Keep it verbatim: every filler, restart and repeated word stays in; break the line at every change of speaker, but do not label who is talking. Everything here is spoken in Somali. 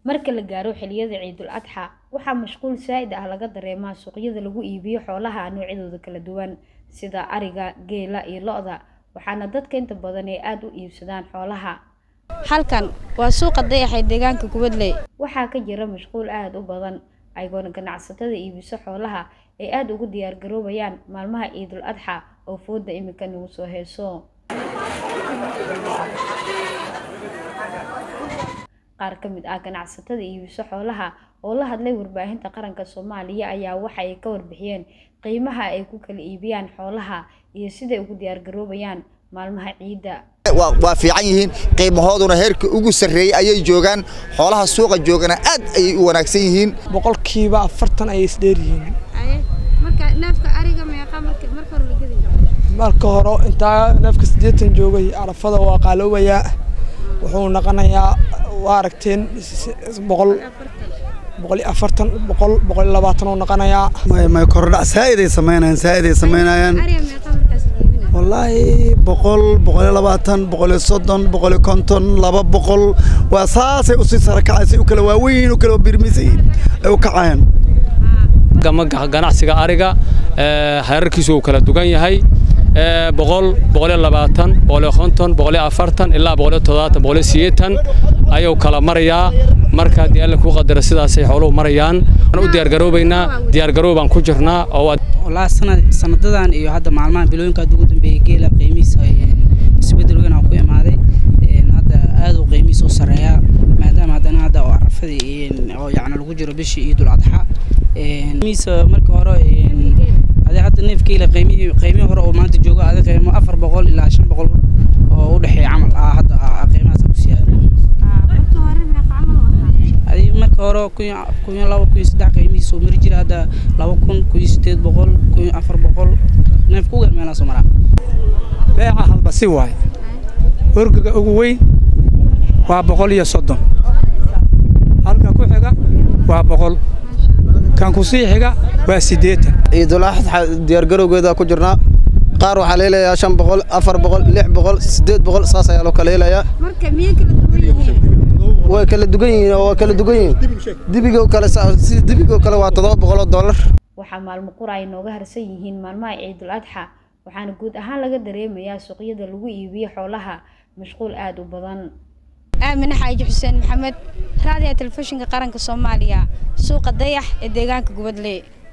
marka la gaaro xilliyada Ciidul Adxa waxa mashquul saa'id ah laga dareemaa suuqyada lagu iibiyo xoolaha noocyadooda kala duwan sida ariga, geela iyo lo'da waxaana dadka inta badan ay aad u iibsadaan xoolaha.
halkan waa suuqa Dayax ee deegaanka Gubadley
waxaa ka jira mashquul aad u badan ayagoona ganacsatada iibisa xoolaha ay aad ugu diyaar garoobayaan maalmaha Ciidul Adxa oo fooda imika nagu soo heeso. qaar ka mid ah ganacsatada iibisa xoolaha oo la hadlay warbaahinta qaranka Soomaaliya ayaa waxa ay ka warbixiyeen qiimaha ay ku kala iibiyaan xoolaha iyo sida ay ugu diyaar garoobayaan maalmaha ciida.
waa fiican yihiin qiimahooduna heerka ugu sareeyay ayay joogan xoolaha suuqa joogana aad ay u wanaagsan yihiin
boqolkiiba afartan ay isdheer yihiin.
marka neefka ariga meeqa marka marka hore la gaday
marka hore inta neefka siddeetan joogay arafada waa qaalowaya wuxuu noqonayaa waa aragteen boqol boqol iyo afartan boqol boqol iyo labaatan uu noqonayaa
may may kordhac saa'iday sameynayaan saa'iday sameynayaan wallahi boqol boqol iyo labaatan boqol iyo soddon boqol iyo konton laba boqol waa saasay u sii sarakacaysa u kala waaweyn u kala birmisay ay u kacayaan
gama ganacsiga ariga ee heerarkiisu uu kala dugan yahay ee boqol boqol iyo labaatan boqol iyo konton boqol iyo afartan ilaa boqol iyo todobaatan boqol iyo siddeetan ayuu kala marayaa marka diyaarla ku qadar sidaas ay xooluhu marayaan aan u diyaar garoobaynaa diyaar garoobaan ku jirnaa oo
wallahi sanad sanadadan iyo hadda maalmaha bilooyinka ugu dambeeyay geela qiimihiisa isbedel weyn ku imaaday een hadda aad u qiimihiisa u sareeya maadaama hadana hadda oo arafadii oo yacni lagu jiro bishii Ciidul Adxa een qiimihiisa marka hore een hada hadda neef geela qiimihi qiimihi hore oo maanta jooga aad qiimo afar boqol ilaa shan boqol oo u dhaxay camal ah hadda qiimahaas ku siyaad
marka hore meeqa camal waxa
ay marka hore ku laba ku saddex qiimihiisa oo mari jira hadda laba kun ku siddeed boqol ku afar boqol neef ku galmeena Soomaaliya
beeca halba si waay urgaga ugu weyn waa boqol iyo soddon halka ku xiga waa boqol kan ku sii xiga waa siddeetan.
Ciidul Adxa diyaar garowgeeda ku jirnaa qaar waxa leeyahay shan boqol afar boqol lix boqol siddeed boqol saas ayaa loo kala helayaa
marka miyay kala duwan yihiin
way kala duwan yihiin oo kala duwan yihiin dibiga kale si dibiga kale waa todoba boqol oo dollar
waxa maalmo qura ay nooga harsan yihiin maalmaha Ciidul Adxa waxaana guud ahaan laga dareemayaa suuqyada lagu iibiyo xoolaha mashquul aad u badan.
Aamin Xaaji Xuseen Maxamed raadiyaha telefishinka qaranka Soomaaliya suuqa Dayax ee deegaanka Gubadley.